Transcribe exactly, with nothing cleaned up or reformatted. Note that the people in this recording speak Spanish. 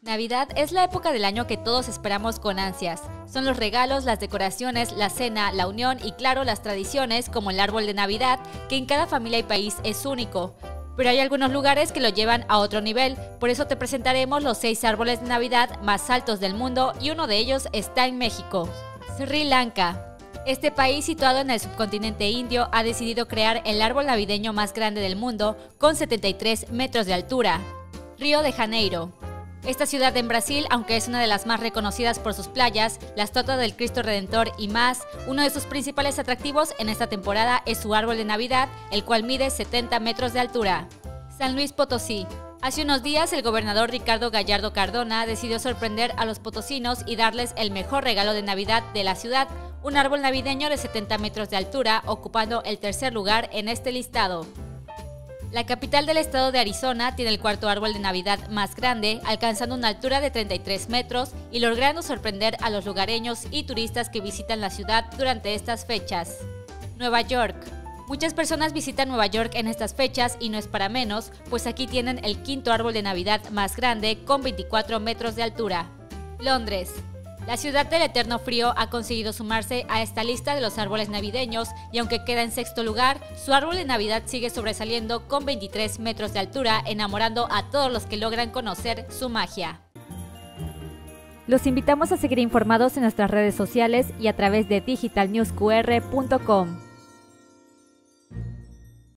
Navidad es la época del año que todos esperamos con ansias. Son los regalos, las decoraciones, la cena, la unión y claro, las tradiciones como el árbol de Navidad, que en cada familia y país es único. Pero hay algunos lugares que lo llevan a otro nivel, por eso te presentaremos los seis árboles de Navidad más altos del mundo y uno de ellos está en México. Sri Lanka. Este país, situado en el subcontinente indio, ha decidido crear el árbol navideño más grande del mundo, con setenta y tres metros de altura. Río de Janeiro. Esta ciudad en Brasil, aunque es una de las más reconocidas por sus playas, la estatua del Cristo Redentor y más, uno de sus principales atractivos en esta temporada es su árbol de Navidad, el cual mide setenta metros de altura. San Luis Potosí. Hace unos días, el gobernador Ricardo Gallardo Cardona decidió sorprender a los potosinos y darles el mejor regalo de Navidad de la ciudad, un árbol navideño de setenta metros de altura, ocupando el tercer lugar en este listado. La capital del estado de Arizona tiene el cuarto árbol de Navidad más grande, alcanzando una altura de treinta y tres metros y logrando sorprender a los lugareños y turistas que visitan la ciudad durante estas fechas. Nueva York. Muchas personas visitan Nueva York en estas fechas y no es para menos, pues aquí tienen el quinto árbol de Navidad más grande con veinticuatro metros de altura. Londres. La ciudad del eterno frío ha conseguido sumarse a esta lista de los árboles navideños y aunque queda en sexto lugar, su árbol de Navidad sigue sobresaliendo con veintitrés metros de altura, enamorando a todos los que logran conocer su magia. Los invitamos a seguir informados en nuestras redes sociales y a través de digital news q r punto com.